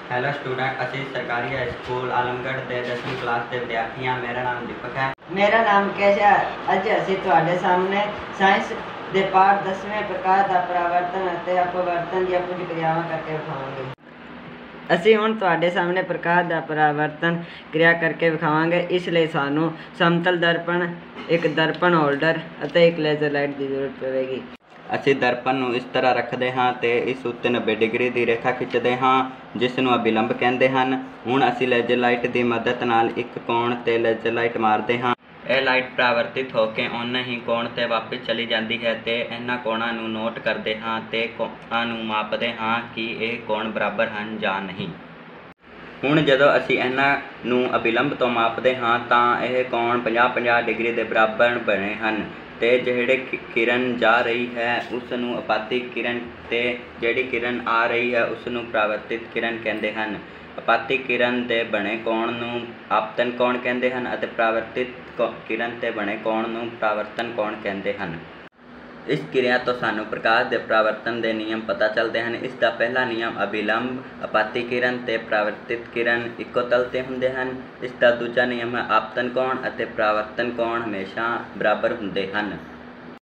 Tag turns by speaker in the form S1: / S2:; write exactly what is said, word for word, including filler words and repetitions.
S1: Hello student, ਅਸੀਂ ਸਰਕਾਰੀ high school ਆਲਮਗੜ੍ਹ ਦੇ ਦਸਵੀਂ ਕਲਾਸ ਦੇ ਵਿਦਿਆਰਥੀ ਹਾਂ। ਮੇਰਾ ਨਾਮ ਦੀਪਕ ਹੈ।
S2: ਮੇਰਾ ਨਾਮ ਕੇਸ਼ ਹੈ। ਅੱਜ ਅਸੀਂ ਤੁਹਾਡੇ ਸਾਹਮਣੇ ਸਾਇੰਸ ਦੇ ਪਾਠ ਦਸਵੇਂ ਪ੍ਰਕਾਰ ਦਾ ਪਰਾਵਰਤਨ ਅਤੇ ਅਪਵਰਤਨ ਦੀਆਂ ਕੁਝ ਕਿਰਿਆਵਾਂ ਕਰਕੇ ਵਿਖਾਵਾਂਗੇ। ਅਸੀਂ ਹੁਣ ਤੁਹਾਡੇ ਸਾਹਮਣੇ ਪ੍ਰਕਾਸ਼ ਦਾ ਪਰਾਵਰਤਨ ਕਿਰਿਆ ਕਰਕੇ ਵਿਖਾਵਾਂਗੇ। ਇਸ ਲਈ ਸਾਨੂੰ ਸਮਤਲ ਦਰਪਣ, ਇੱਕ ਦਰਪਣ ਹੋਲਡਰ ਅਤੇ ਇੱਕ ਲੇਜ਼ਰ ਲਾਈਟ ਦੀ ਜ਼ਰੂਰਤ ਪਵੇਗੀ।
S1: ਅਸੀਂ ਦਰਪਣ ਨੂੰ ਇਸ ਤਰ੍ਹਾਂ ਰੱਖਦੇ ਹਾਂ ਅਤੇ ਇਸ ਉੱਤੇ ਨੱਬੇ ਡਿਗਰੀ ਦੀ ਰੇਖਾ ਖਿੱਚਦੇ ਹਾਂ, ਜਿਸ ਨੂੰ ਅਭਿਲੰਬ ਕਹਿੰਦੇ ਹਨ। ਹੁਣ ਅਸੀਂ ਲੇਜ਼ਰ ਲਾਈਟ ਦੀ ਮਦਦ ਨਾਲ ਇੱਕ ਕੋਣ 'ਤੇ ਲੇਜ਼ਰ ਲਾਈਟ ਮਾਰਦੇ ਹਾਂ। ਇਹ ਲਾਈਟ ਪਰਾਵਰਤਿਤ ਹੋ ਕੇ ਓਨੇ ਹੀ ਕੋਣ 'ਤੇ ਵਾਪਸ ਚਲੀ ਜਾਂਦੀ ਹੈ ਅਤੇ ਇਹਨਾਂ ਕੋਣਾਂ ਨੂੰ ਨੋਟ ਕਰਦੇ ਹਾਂ ਅਤੇ ਕੋਣਾਂ ਨੂੰ ਮਾਪਦੇ ਹਾਂ ਕਿ ਇਹ ਕੋਣ ਬਰਾਬਰ ਹਨ ਜਾਂ ਨਹੀਂ। ਹੁਣ ਜਦੋਂ ਅਸੀਂ ਇਹਨਾਂ ਨੂੰ ਅਭਿਲੰਬ ਤੋਂ ਮਾਪਦੇ ਹਾਂ ਤਾਂ ਇਹ ਕੋਣ ਪੰਜਾਹ ਪੰਜਾਹ ਡਿਗਰੀ ਦੇ ਬਰਾਬਰ ਬਣੇ ਹਨ ਅਤੇ ਜਿਹੜੀ ਕਿਰਨ ਜਾ ਰਹੀ ਹੈ ਉਸ ਨੂੰ ਅਪਾਤਿਕ ਕਿਰਨ ਅਤੇ ਜਿਹੜੀ ਕਿਰਨ ਆ ਰਹੀ ਹੈ ਉਸ ਨੂੰ ਪਰਾਵਰਤਿਤ ਕਿਰਨ ਕਹਿੰਦੇ ਹਨ। ਅਪਾਤਿਕ ਕਿਰਨ ਦੇ ਬਣੇ ਕੋਣ ਨੂੰ ਆਪਤਨ ਕੋਣ ਕਹਿੰਦੇ ਹਨ ਅਤੇ ਪਰਾਵਰਤਿਤ ਕਿਰਨ 'ਤੇ ਬਣੇ ਕੋਣ ਨੂੰ ਪਰਾਵਰਤਨ ਕੋਣ ਕਹਿੰਦੇ ਹਨ। ਇਸ ਕਿਰਿਆ ਤੋਂ ਸਾਨੂੰ ਪ੍ਰਕਾਸ਼ ਦੇ ਪਰਾਵਰਤਨ ਦੇ ਨਿਯਮ ਪਤਾ ਚੱਲਦੇ ਹਨ। ਇਸ ਦਾ ਪਹਿਲਾ ਨਿਯਮ ਅਭਿਲੰਬ, ਅਪਾਤਿਕ ਕਿਰਨ ਅਤੇ ਪਰਾਵਰਤਿਤ ਕਿਰਨ ਇੱਕੋ ਤਲ 'ਤੇ ਹੁੰਦੇ ਹਨ। ਇਸ ਦਾ ਦੂਜਾ ਨਿਯਮ ਹੈ ਆਪਤਨ ਕੋਣ ਅਤੇ ਪਰਾਵਰਤਨ ਕੋਣ ਹਮੇਸ਼ਾ ਬਰਾਬਰ ਹੁੰਦੇ ਹਨ।